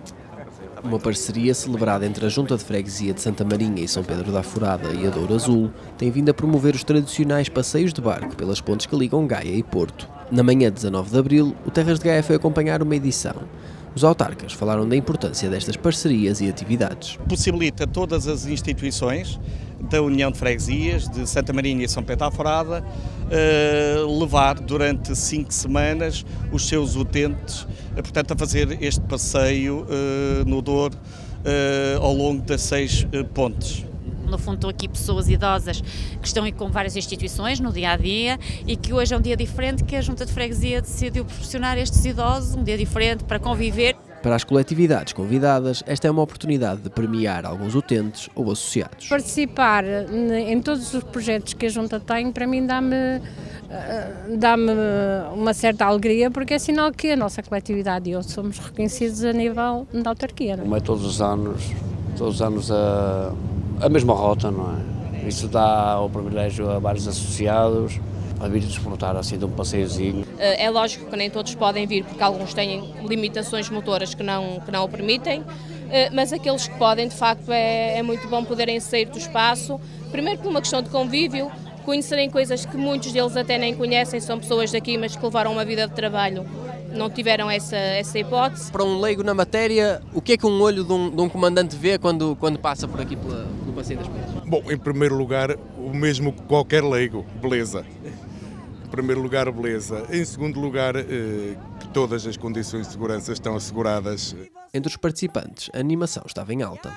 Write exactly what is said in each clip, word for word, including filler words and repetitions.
Uma parceria celebrada entre a Junta de Freguesia de Santa Marinha e São Pedro da Furada e a Douro Azul tem vindo a promover os tradicionais passeios de barco pelas pontes que ligam Gaia e Porto. Na manhã de dezanove de abril, o Terras de Gaia foi acompanhar uma edição. Os autarcas falaram da importância destas parcerias e atividades. Possibilita todas as instituições da União de Freguesias, de Santa Marinha e São Pedro da Furada, uh, levar durante cinco semanas os seus utentes, uh, portanto, a fazer este passeio uh, no Douro uh, ao longo das seis uh, pontes. No fundo, estão aqui pessoas idosas que estão com várias instituições no dia-a-dia e que hoje é um dia diferente que a Junta de Freguesia decidiu proporcionar a estes idosos, um dia diferente para conviver. Para as coletividades convidadas, esta é uma oportunidade de premiar alguns utentes ou associados. Participar em todos os projetos que a Junta tem, para mim dá-me dá-me uma certa alegria, porque é sinal que a nossa coletividade e eu somos reconhecidos a nível da autarquia. Não é todos os anos, todos os anos a, a mesma rota, não é? Isso dá o privilégio a vários associados a vir desfrutar assim de um passeiozinho. É lógico que nem todos podem vir, porque alguns têm limitações motoras que não, que não o permitem, mas aqueles que podem, de facto, é, é muito bom poderem sair do espaço, primeiro por uma questão de convívio, conhecerem coisas que muitos deles até nem conhecem, são pessoas daqui, mas que levaram uma vida de trabalho, não tiveram essa, essa hipótese. Para um leigo na matéria, o que é que um olho de um, de um comandante vê quando, quando passa por aqui pela, pelo Passeio das Pontes? Bom, em primeiro lugar, o mesmo que qualquer leigo, beleza. Em primeiro lugar, beleza. Em segundo lugar, eh, que todas as condições de segurança estão asseguradas. Entre os participantes, a animação estava em alta.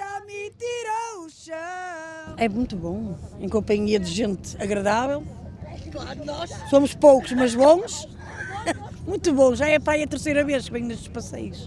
É muito bom, em companhia de gente agradável. Somos poucos, mas bons. Muito bom, já é para aí a terceira vez que venho nestes passeios.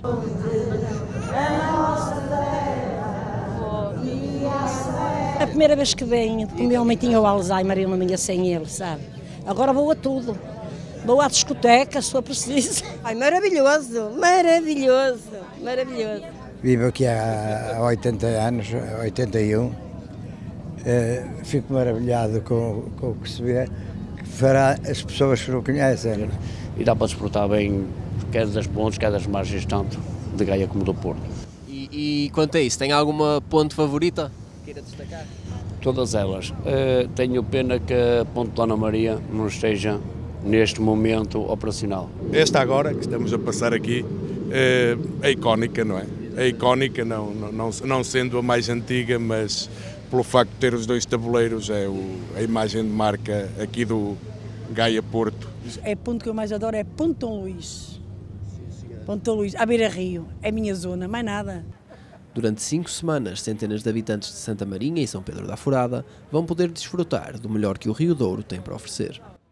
A primeira vez que venho, o meu homem tinha o Alzheimer e eu não me ia sem ele, sabe? Agora vou a tudo. Vou à discoteca, se for preciso. Ai, maravilhoso, maravilhoso, maravilhoso. Vivo aqui há oitenta anos, oitenta e um. Uh, fico maravilhado com, com o que se vê, que fará as pessoas que não conhecem. E dá para desfrutar bem, quer das pontes, quer das margens, tanto de Gaia como do Porto. E, e quanto a isso, tem alguma ponte favorita que queira destacar? Todas elas. Uh, tenho pena que a ponte Dona Maria não esteja, neste momento, operacional. Esta agora, que estamos a passar aqui, é, é icónica, não é? É icónica, não, não, não sendo a mais antiga, mas pelo facto de ter os dois tabuleiros, é o, a imagem de marca aqui do Gaia Porto. É ponto que eu mais adoro, é Ponte Dom Luís. Ponte Dom Luís, à beira-rio, é a minha zona, mais nada. Durante cinco semanas, centenas de habitantes de Santa Marinha e São Pedro da Furada vão poder desfrutar do melhor que o Rio Douro tem para oferecer.